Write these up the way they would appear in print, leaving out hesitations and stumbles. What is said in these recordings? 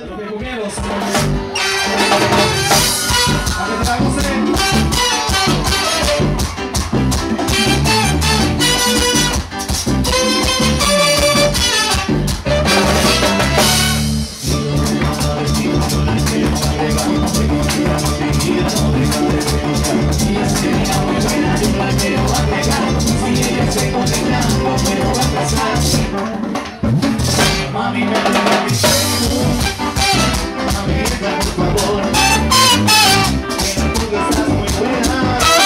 Los pecuqueros. A que te la gocen. Mami, me da mi seno, mami, por favor, que tú estás muy buena.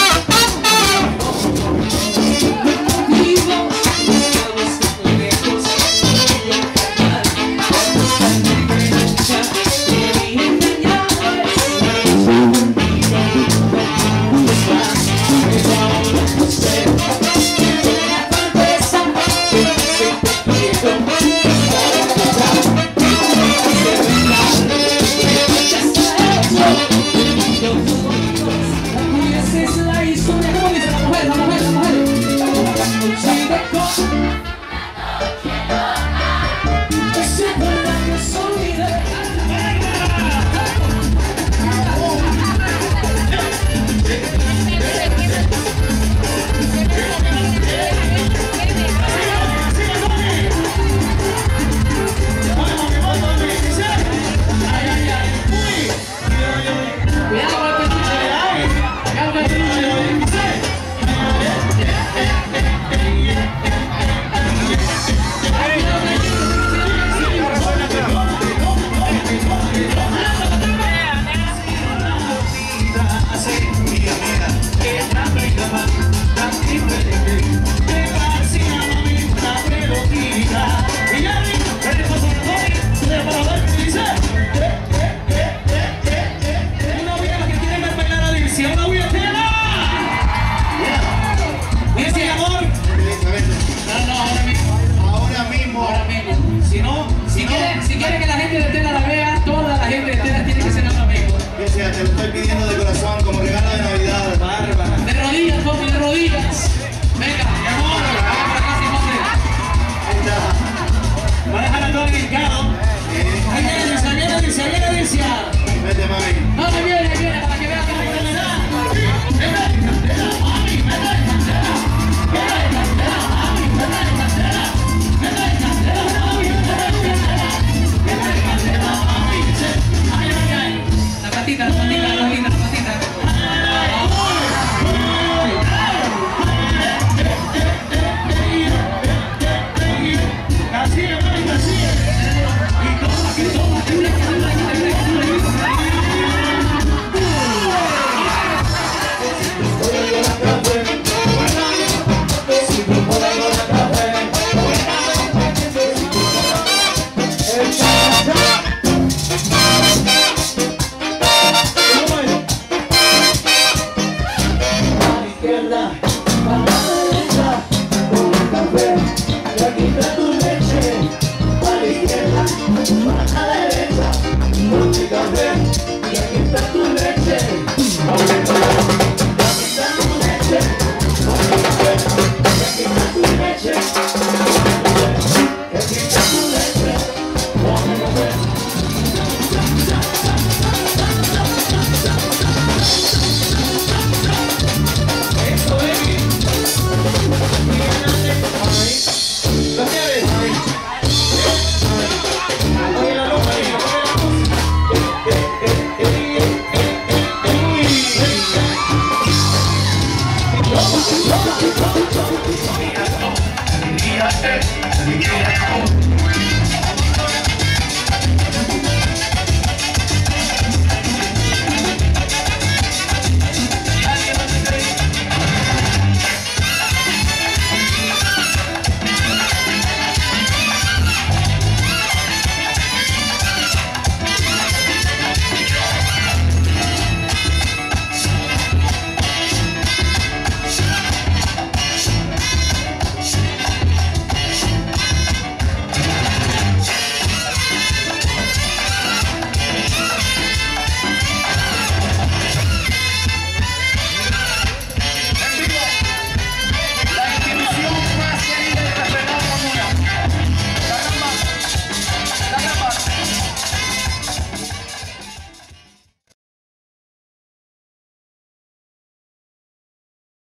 Contigo, estamos muy lejos, y yo canal, cuando estás en mi derecha, y mi engañado es contigo, ¿dónde estás? Pero ahora no sé, con la cabeza, que siempre quiero. Te lo estoy pidiendo de corazón como regalo de Navidad. Bárbara. De rodillas, Tommy, de rodillas. Venga, mi amor, vamos para acá, Simón. Ahí está. Va a dejar a todo dedicado. Ahí viene Alicia. Vete, mami. No, me viene, para que vean cómo me da. La patita. Para tu leche, para la izquierda, para